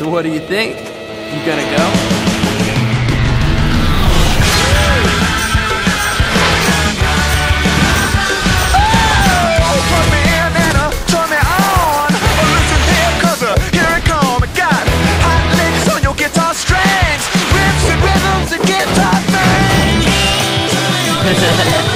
So what do you think? You gonna go? Strings, riffs and rhythms and guitar things.